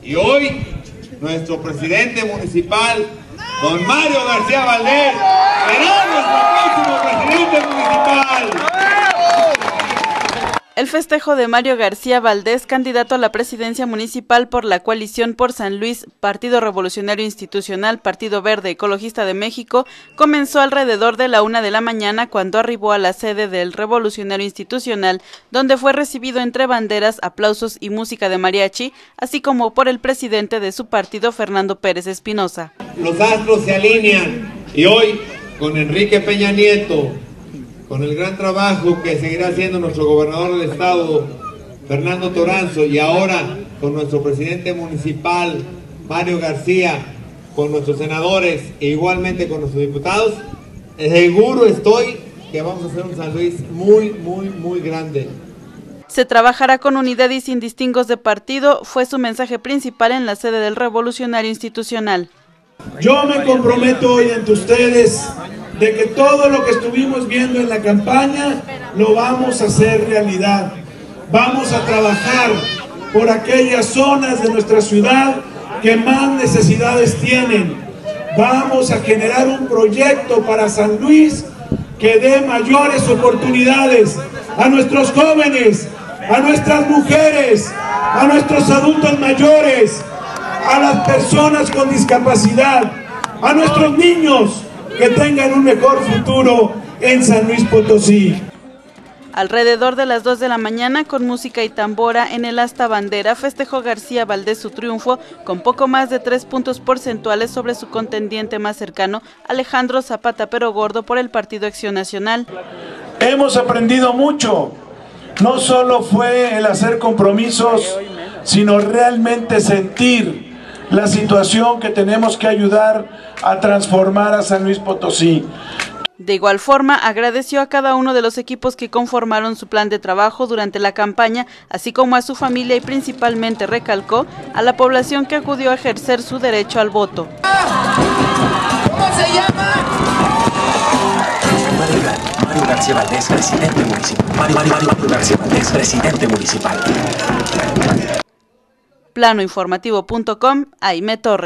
Y hoy, nuestro presidente municipal, don Mario García Valdés, será nuestro próximo presidente municipal. El festejo de Mario García Valdés, candidato a la presidencia municipal por la Coalición por San Luis, Partido Revolucionario Institucional, Partido Verde Ecologista de México, comenzó alrededor de la 1 de la mañana cuando arribó a la sede del Revolucionario Institucional, donde fue recibido entre banderas, aplausos y música de mariachi, así como por el presidente de su partido, Fernando Pérez Espinosa. Los astros se alinean y hoy, con Enrique Peña Nieto, con el gran trabajo que seguirá haciendo nuestro gobernador del estado, Fernando Toranzo, y ahora con nuestro presidente municipal, Mario García, con nuestros senadores e igualmente con nuestros diputados, seguro estoy que vamos a hacer un San Luis muy grande. Se trabajará con unidad y sin distingos de partido, fue su mensaje principal en la sede del Revolucionario Institucional. Yo me comprometo hoy ante ustedes de que todo lo que estuvimos viendo en la campaña lo vamos a hacer realidad. Vamos a trabajar por aquellas zonas de nuestra ciudad que más necesidades tienen. Vamos a generar un proyecto para San Luis que dé mayores oportunidades a nuestros jóvenes, a nuestras mujeres, a nuestros adultos mayores, a las personas con discapacidad, a nuestros niños, que tengan un mejor futuro en San Luis Potosí. Alrededor de las 2 de la mañana, con música y tambora en el asta bandera, festejó García Valdés su triunfo con poco más de 3 puntos porcentuales sobre su contendiente más cercano, Alejandro Zapata Pero Gordo, por el Partido Acción Nacional. Hemos aprendido mucho. No solo fue el hacer compromisos, sino realmente sentir la situación que tenemos que ayudar a transformar a San Luis Potosí. De igual forma, agradeció a cada uno de los equipos que conformaron su plan de trabajo durante la campaña, así como a su familia, y principalmente recalcó a la población que acudió a ejercer su derecho al voto. ¿Cómo se llama? Mario García Valdés, presidente municipal. Mario García Valdés, presidente municipal. Planoinformativo.com, Aime Torres.